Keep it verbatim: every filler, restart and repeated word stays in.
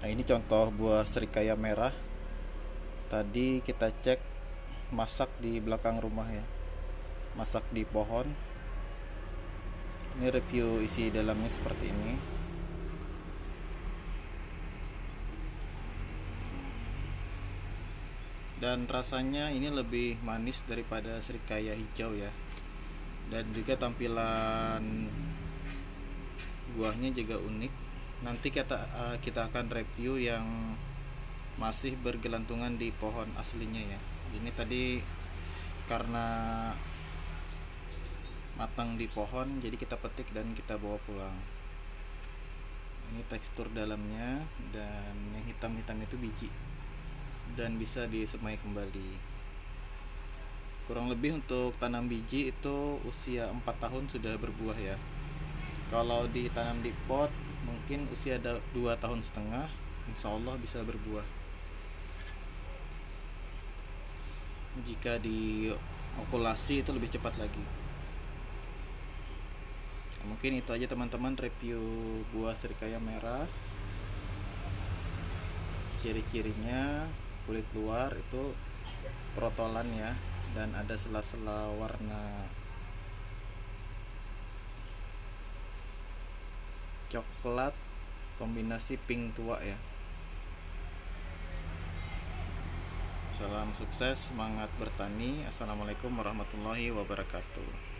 Nah, ini contoh buah serikaya merah. Tadi kita cek masak di belakang rumah ya, masak di pohon. Ini review isi dalamnya seperti ini. Dan rasanya ini lebih manis daripada serikaya hijau ya. Dan juga tampilan buahnya juga unik. Nanti kita uh, kita akan review yang masih bergelantungan di pohon aslinya ya. Ini tadi karena matang di pohon, jadi kita petik dan kita bawa pulang. Ini tekstur dalamnya, dan yang hitam-hitam itu biji dan bisa disemai kembali. Kurang lebih untuk tanam biji itu usia empat tahun sudah berbuah ya. Kalau ditanam di pot mungkin usia ada dua tahun setengah, insya Allah bisa berbuah. Jika diokulasi itu lebih cepat lagi. Mungkin itu aja teman-teman review buah serikaya merah. Ciri-cirinya kulit luar itu protolan ya, dan ada sela-sela warna coklat kombinasi pink tua ya. Salam sukses, semangat bertani. Assalamualaikum warahmatullahi wabarakatuh.